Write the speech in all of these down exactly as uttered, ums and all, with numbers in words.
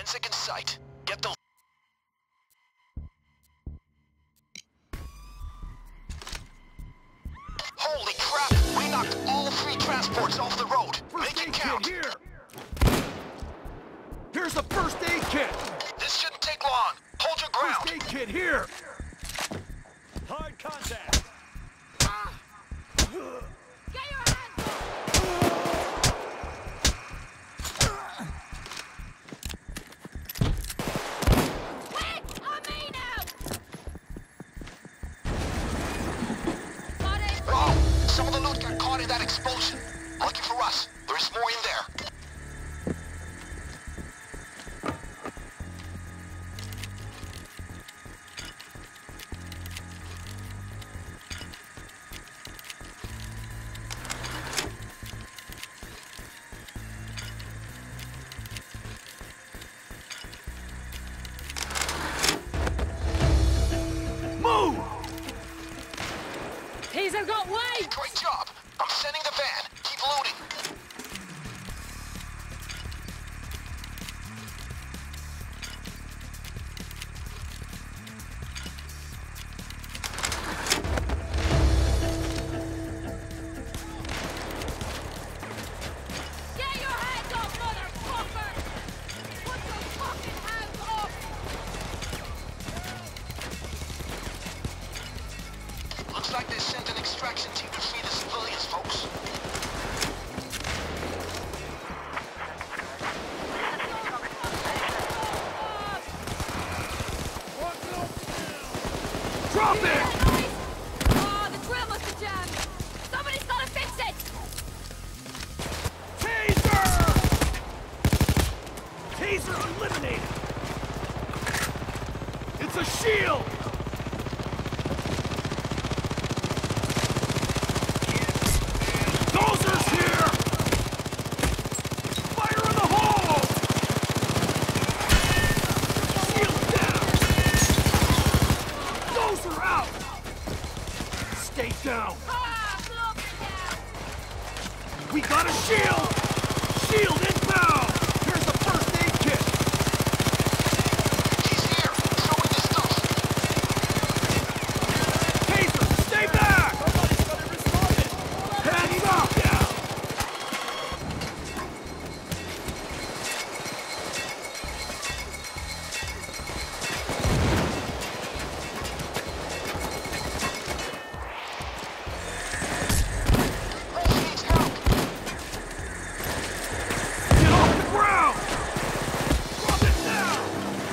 Forensic in sight. Get those. Holy crap! We knocked all three transports off the road. First Make aid it count. kit here. Here's a first aid kit. This shouldn't take long. Hold your ground. First aid kit here. Hard contact. Get your hands up! Quick! On me now! Got it! Oh, some of the loot got caught in that explosion. Lucky for us, there's more in there. Taser got way! Great job. I'm sending the van. Keep loading. Get your hands off, motherfucker! Put your fucking hands off! Looks like they sent an extraction team to free the civilians, folks. Drop it! Oh, the drill must have jammed! Somebody's gotta fix it! Taser! Taser eliminated! It's a shield! Dozer's here! Fire in the hole! Shield down! Dozer out! Stay down! Ah, blow me down! We got a shield! Shield inbound! Here's the first aid kit! He's here, throwing the stuff. Taser, stay back! Somebody's got to respond it. Hands up! Down! Wolf needs help. Get off the ground! Drop it now!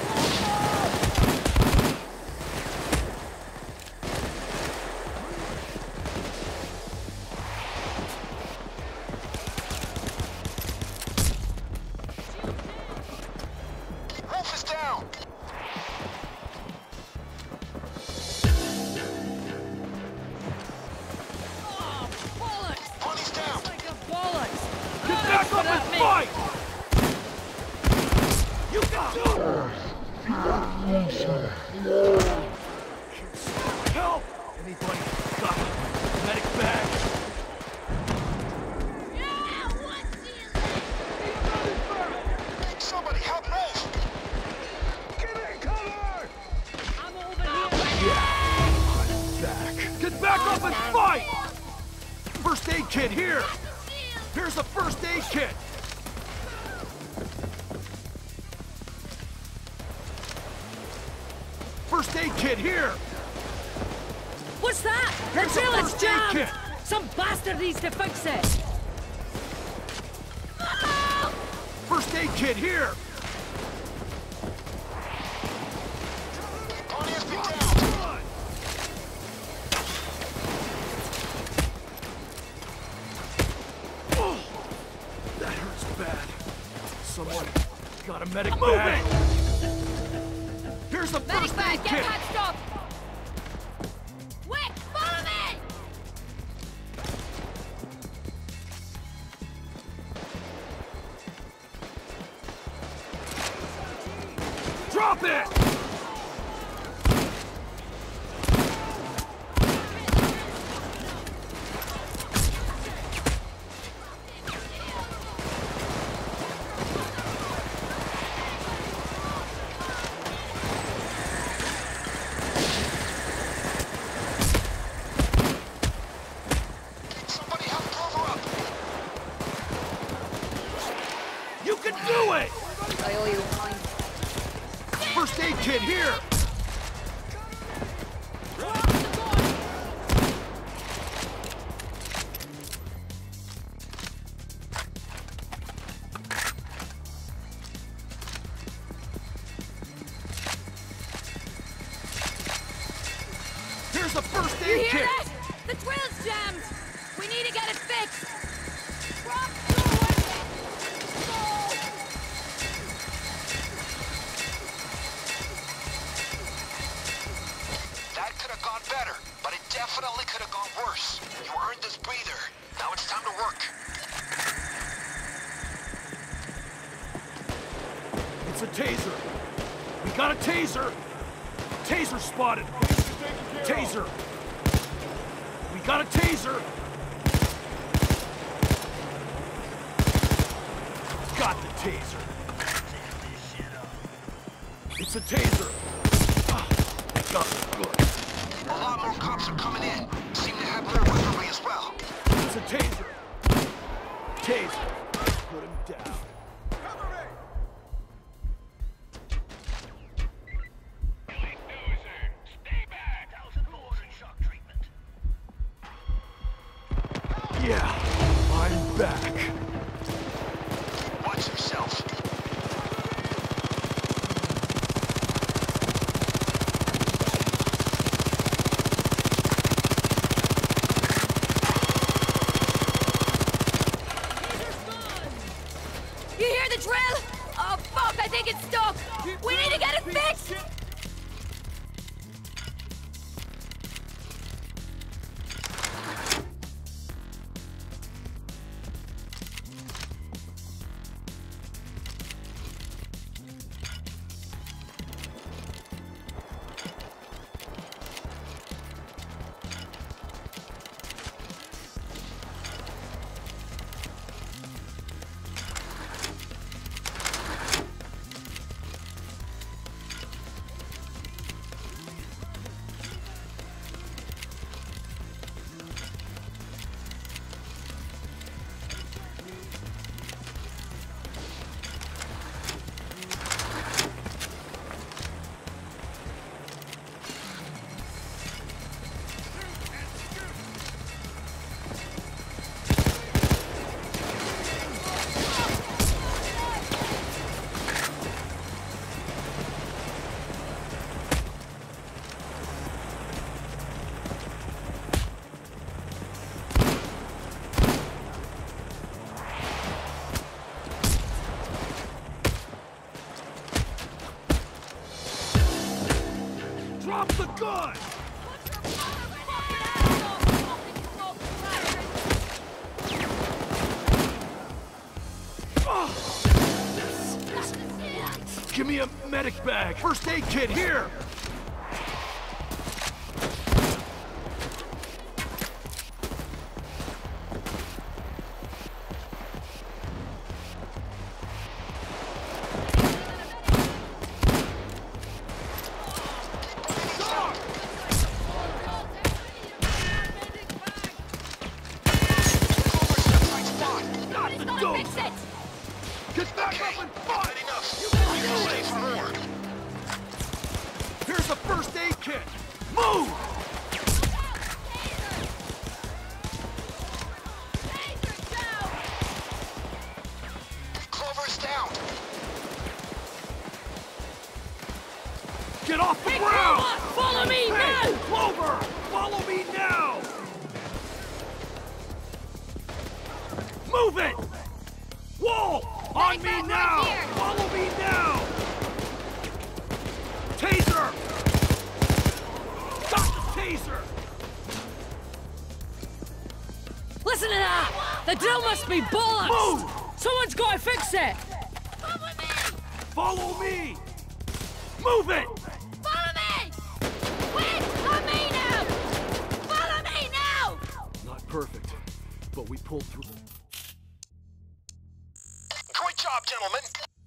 Wolf is down. Oh, bollocks! Bunny's down. Like a bollocks! Get Oh, back up at and me. fight! You can do it! Help! Anybody got a medic bag? Yeah, what do you Somebody help Wolf. I'm over here! Yeah. Back. Get back up and fight! First aid kit here! Here's the first aid kit! First aid kit here! What's that? The Here's the drill is first aid jammed! kit. Some bastard needs to fix it! Oh! First aid kit here! Bunny has been down. Oh, that hurts bad. Someone got a medic I'm bag. Here's the Medic first bag, aid get kit. patched up! Wick, follow me! Drop it! I owe you a pint. First aid kit here! Here's the first You aid hear kit! that? The drill's jammed! We need to get it fixed! Drop the weapon! Go! That could have gone better, but it definitely could have gone worse. You earned this breather. Now it's time to work. It's a taser. We got a taser. Taser spotted. Taser. We got a taser. Got the taser. It's a taser. Ah, got it. Good. A lot more cops are coming in. Seem to have more weaponry as well. It's a taser. Taser. Put him down. Yeah, I'm back. Watch yourself. You hear the drill? Oh fuck, I think it's stuck! We need to get it fixed! Drop the gun! Oh, this isn't right. Give me a medic bag. First aid kit here. Fix it! Get back Okay, up and fight! not enough. You We can gotta do stay it! for more. Here's the first aid kit. Move! Clover's down. Get off the Hey, ground! Clover! Follow me Hey, now! Clover! Follow me now! Move it! Whoa! On Medic me bag now! right here. Follow me now! Taser! Got the taser! Listen to that! The drill must be bollocks! Move! Someone's got to fix it! Follow me! Move it! Follow me! Wait! On me now! Follow me now! Not perfect, but we pulled through. Great job, gentlemen.